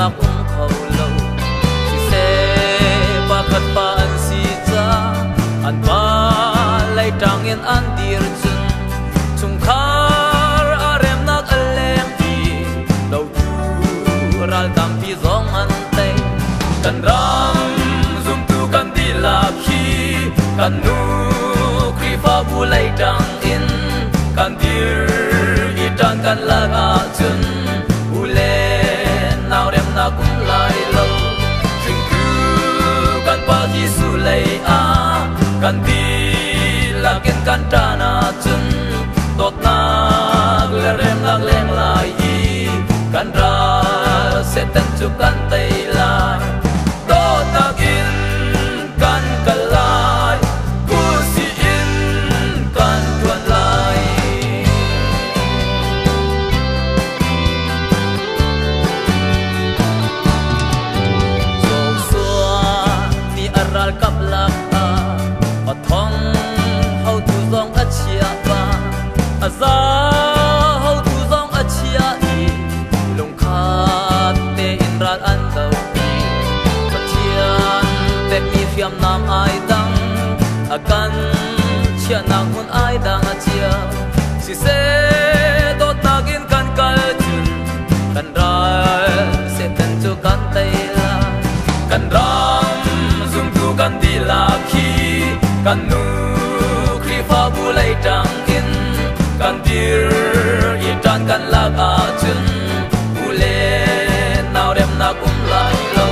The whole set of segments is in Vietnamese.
na khâu lâu si se ba khat pa an si cha an ba lai tang en an dir chun chung khar arem nak alem di do tu ral tam pi zong an te kan ram zum tu kan di la khi kan nu kri fa bu lai tang in kan dir i tang kan la ga chun ule nào đem na cũng lai lâu trình cứ kan pa ji su lai a kan di la ken kan ta na chun tot na le rem nak leng lai i kan ra se tan chu kan tai lai to ta kin kan kalai ku si in kan tuan lai so xua ni aral kap lak a thong how tu zong a chia ba a za how tu zong a chia i long khat te in rat an dau fiam nam ai dang akan chia nang hun ai dang a chia si se to tagin kan kal chun kan ra se tan chu kan tai la kan ram zum tu kan di la khi kan nu kri fa bu lai tang in kan dir i tan kan la a chun u le naw dem na kum lai lo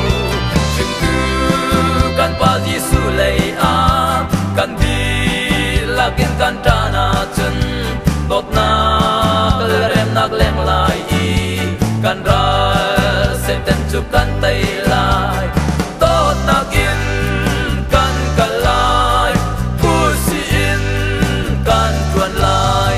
kan pa ji su lai a kan di la kin kan ta na chun tot na kal rem nak lem lai i kan ra se ten chu kan tai lai tot na kin kan kalai ku si in kan tuan lai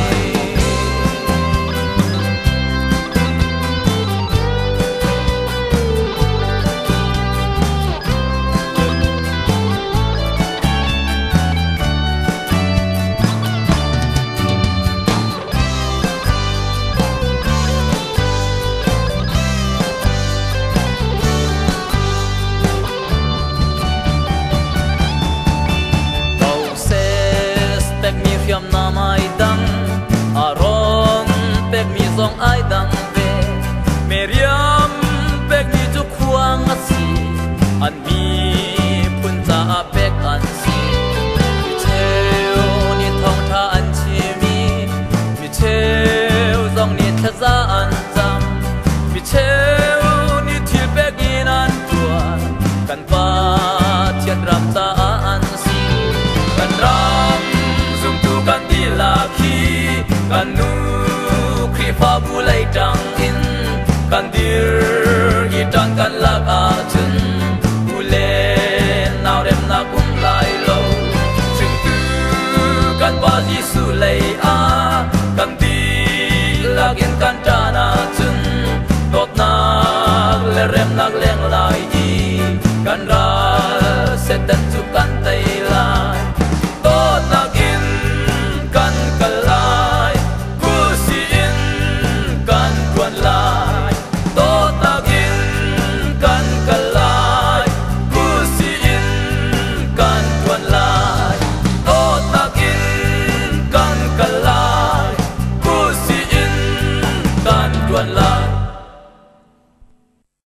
fiam nam ai dang aron pek mi zong ai dang ve meriam pek mi chu khuang a si an mi phun cha a pek an si mi cheu ni thong tha an chi mi cheu zong ni tha za an jam mi cheu ni thil pek in an tua kan pa thiat ram ta an si kan ram kan di la khi kan nu kri fa bu lai tang in kan dir i tan kan la